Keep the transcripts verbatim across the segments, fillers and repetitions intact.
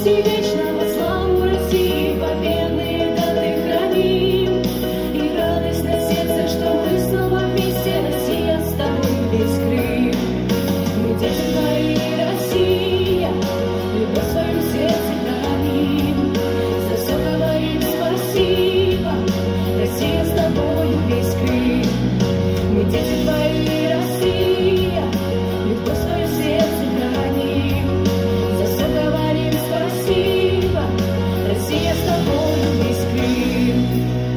пути вечного, славу России, победные даты храним. И радость на сердце, что мы снова вместе, Россия с тобой весь Крым. Мы дети твои, Россия, любовь в своем сердце храним. За все говорим спасибо, Россия с тобой весь Крым. Мы дети твои, Россия, любовь в своем сердце храним. За все говорим спасибо, Россия с тобой весь Крым.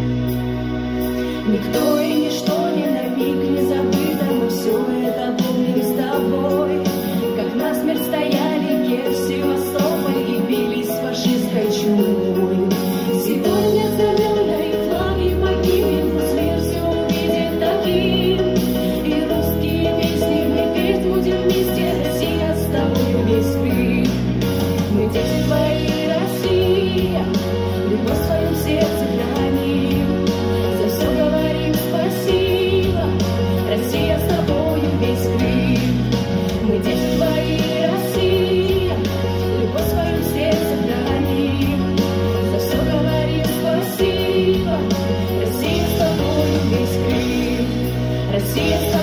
Никто и ничто ни на миг не забыто, мы все это помним с тобой. Как насмерть стояли герб Севастополь и бились с фашистской чумой. Сегодня знамена и флаги погибнем, пусть мир все увидит таким. И русские песни мы петь будем вместе, Россия с тобой весь Крым. Мы дети твои, Россия, любовь в своем сердце храним. За все говорим спасибо, Россия с тобой весь Крым. Мы дети твои, Россия, любовь в своем сердце храним. За все говорим спасибо, Россия с тобой весь Крым. Россия с тобой.